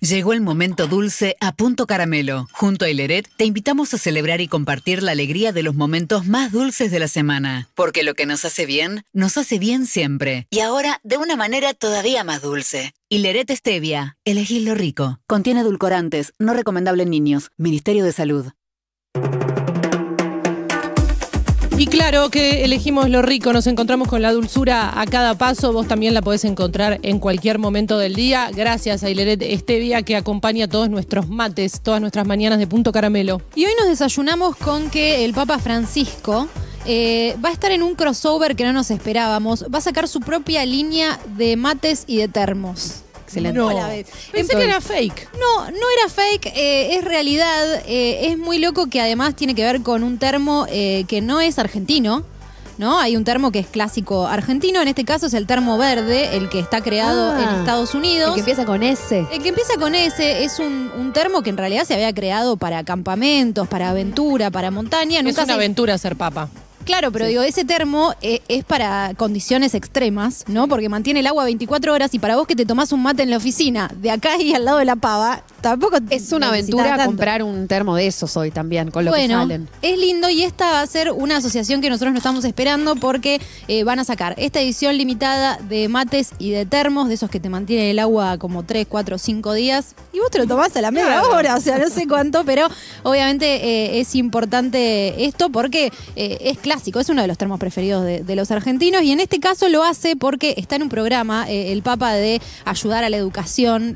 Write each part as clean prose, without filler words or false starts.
Llegó el momento dulce a Punto Caramelo. Junto a Hileret te invitamos a celebrar y compartir la alegría de los momentos más dulces de la semana. Porque lo que nos hace bien siempre. Y ahora de una manera todavía más dulce. Hileret Stevia. Elegí lo rico. Contiene edulcorantes. No recomendable en niños. Ministerio de Salud. Y claro que elegimos lo rico, nos encontramos con la dulzura a cada paso. Vos también la podés encontrar en cualquier momento del día. Gracias a Hileret Stevia, que acompaña todos nuestros mates, todas nuestras mañanas de Punto Caramelo. Y hoy nos desayunamos con que el Papa Francisco va a estar en un crossover que no nos esperábamos. Va a sacar su propia línea de mates y de termos. Excelente. No, pensé que era fake. No era fake, es realidad. Es muy loco que además tiene que ver con un termo que no es argentino, ¿no? Hay un termo que es clásico argentino, en este caso es el termo verde, el que está creado en Estados Unidos. El que empieza con S. El que empieza con S es un termo que en realidad se había creado para campamentos, para aventura, para montaña. Es una aventura ser papa. Claro, pero digo, ese termo es para condiciones extremas, ¿no? Porque mantiene el agua 24 horas y para vos que te tomás un mate en la oficina, de acá y al lado de la pava, tampoco es una aventura comprar un termo de esos hoy también, con lo que salen. Es lindo y esta va a ser una asociación que nosotros no estamos esperando porque van a sacar esta edición limitada de mates y de termos, de esos que te mantienen el agua como 3, 4, 5 días y vos te lo tomás a la media hora, o sea, no sé cuánto, pero obviamente es importante esto porque es clásico. Es uno de los termos preferidos de los argentinos y en este caso lo hace porque está en un programa, el Papa, de ayudar a la educación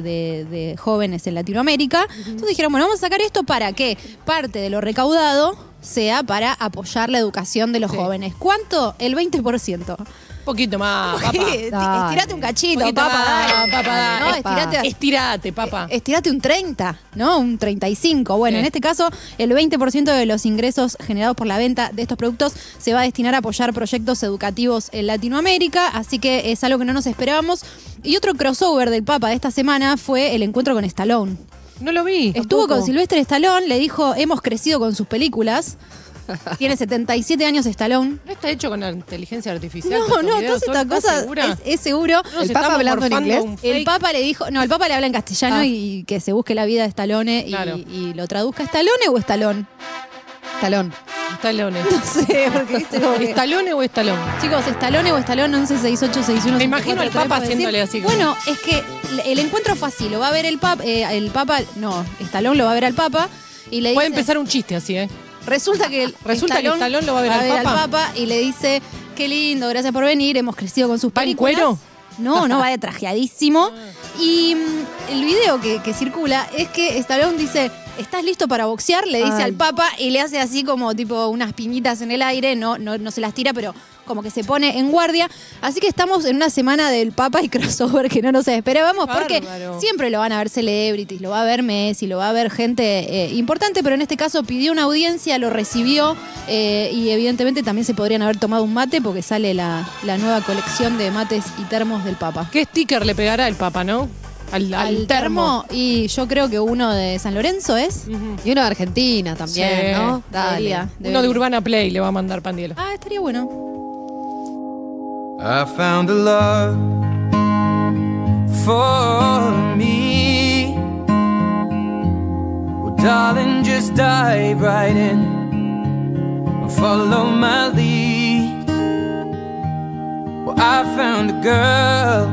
de jóvenes en Latinoamérica. Entonces dijeron, bueno, vamos a sacar esto para que parte de lo recaudado sea para apoyar la educación de los jóvenes. ¿Cuánto? El 20%. Poquito más, papá. Estirate un cachito, papá. No, estirate, papá. Estirate un 30, ¿no? Un 35. Bueno, en este caso, el 20% de los ingresos generados por la venta de estos productos se va a destinar a apoyar proyectos educativos en Latinoamérica, así que es algo que no nos esperábamos. Y otro crossover del Papa de esta semana fue el encuentro con Stallone. No lo vi. Estuvo con Sylvester Stallone, le dijo, hemos crecido con sus películas. Tiene 77 años Stallone. ¿No está hecho con la inteligencia artificial? No, toda esta cosa es seguro. No, ¿el Papa hablando en inglés? El Papa le dijo, no, el Papa le habla en castellano y que se busque la vida de Stallone y lo traduzca. ¿Stallone o Stallone? Stallone. No sé, porque viste como que... ¿Stallone o Stallone? Chicos, Stallone o Stallone, 116861. Me imagino al Papa haciéndole así. Bueno, es que el encuentro fue así, lo va a ver el Papa, Stallone lo va a ver al Papa y le dice... Puede empezar un chiste así, ¿eh? Resulta que Stallone lo va a ver al Papa y le dice, qué lindo, gracias por venir, hemos crecido con sus películas. ¿Va en cuero? No, va de trajeadísimo. Y el video que circula es que Stallone dice, ¿estás listo para boxear? Le dice al Papa y le hace así como tipo unas piñitas en el aire, no se las tira, pero como que se pone en guardia. Así que estamos en una semana del Papa y crossover que no nos esperábamos, porque siempre lo van a ver celebrities, lo va a ver Messi, lo va a ver gente importante, pero en este caso pidió una audiencia, lo recibió y evidentemente también se podrían haber tomado un mate porque sale la nueva colección de mates y termos del Papa. ¿Qué sticker le pegará el Papa, no? Al termo. Y yo creo que uno de San Lorenzo es. Y uno de Argentina también, ¿no? Debería. Uno de Urbana Play le va a mandar Pandielo. Estaría bueno. I found a love for me. Well, darling, just dive right in and follow my lead. Well, I found a girl,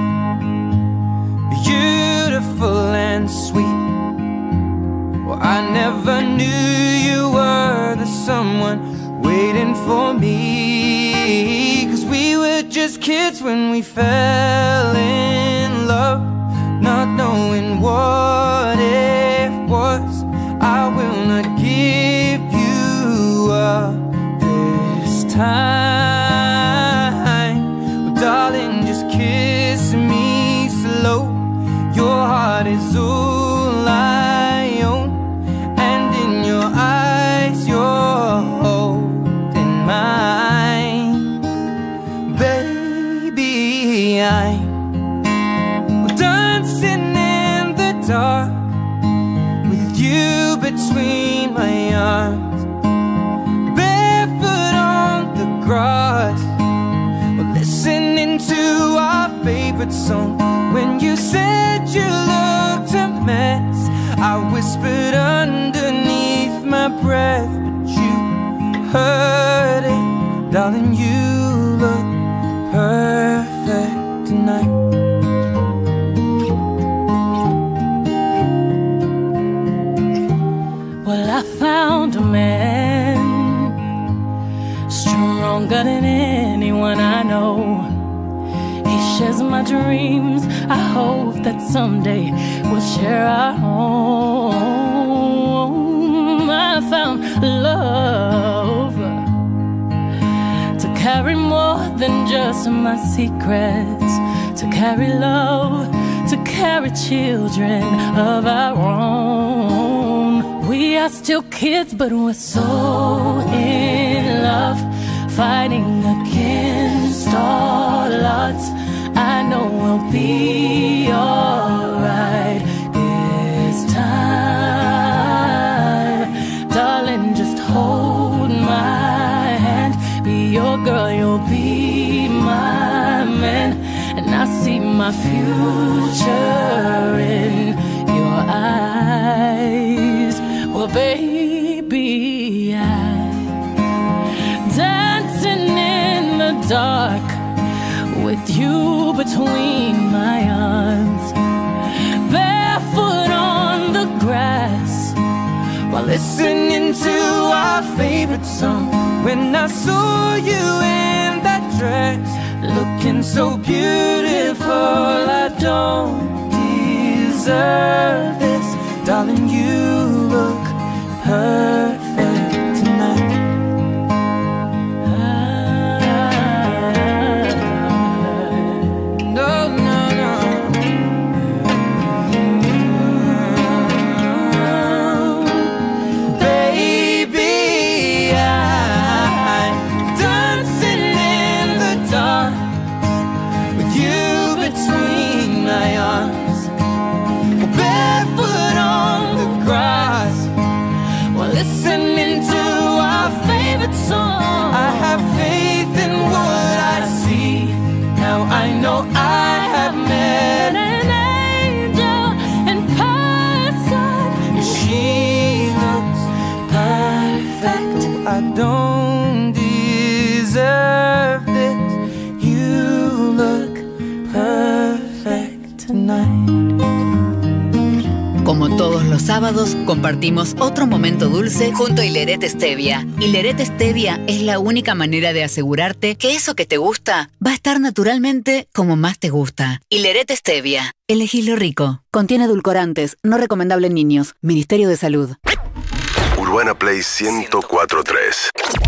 beautiful and sweet. Well, I never knew you were the someone waiting for me. 'Cause we were just kids when we fell in love, not knowing what it was. I will not give you up this time. Well, darling, just kiss me slow. Your heart is all I own, and in your eyes you're holding mine. Baby, I'm dancing in the dark with you between my arms, barefoot on the grass, listening to our favorite song. When you said you looked I whispered underneath my breath, but you heard it. Darling, you look perfect tonight. Well, I found a man stronger than anyone I know. He shares my dreams. I hope that someday we'll share our home. I found love to carry more than just my secrets, to carry love, to carry children of our own. We are still kids, but we're so in love, fighting against all odds. I know we'll be alright this time. Darling, just hold my hand. Be your girl, you'll be my man. And I see my future in your eyes. Well, baby, I'm dancing in the dark with you between my arms, barefoot on the grass, while listening to our favorite song. When I saw you in that dress, looking so beautiful, I don't deserve this. Darling, you look perfect tonight. No, no, no. Baby, I'm dancing in the dark with you between my arms, barefoot on the grass, while listening to our favorite song. I have faith in what I see. Now I know I have met an angel in person. She looks perfect. I don't deserve this. You look perfect tonight. Como todos los sábados, compartimos otro momento dulce junto a Hileret Stevia. Hileret Stevia es la única manera de asegurarte que eso que te gusta va a estar naturalmente como más te gusta. Hileret Stevia. Elegís lo rico. Contiene edulcorantes, no recomendable en niños. Ministerio de Salud. Urbana Play 104.3